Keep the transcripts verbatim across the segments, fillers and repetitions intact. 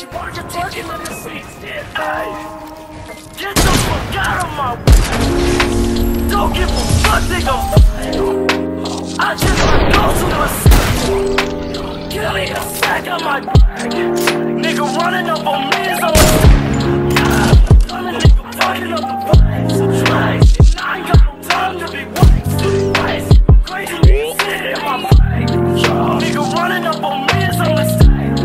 She wanted to take him in the seats, ay. Get the fuck out of my way. Don't give a fuck, nigga. I just might go to the side. Give me a sack of my bag. Nigga running up on me is on the yeah. I'm a nigga fucking up the vibes. Nice. And I ain't got no time to be white. Nice. I'm crazy, nigga sitting in my bag. Nigga running up on me is on the side.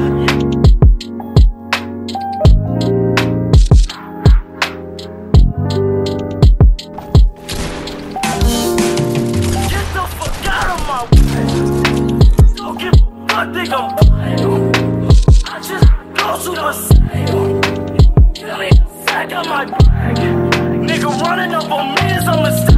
I think I'm fine. I just go to the side. Give me a sack of my bag. Nigga running up on me is a mistake.